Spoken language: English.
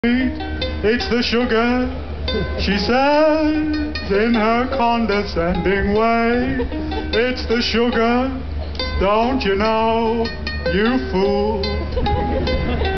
It's the sugar, she says in her condescending way. It's the sugar, don't you know, you fool.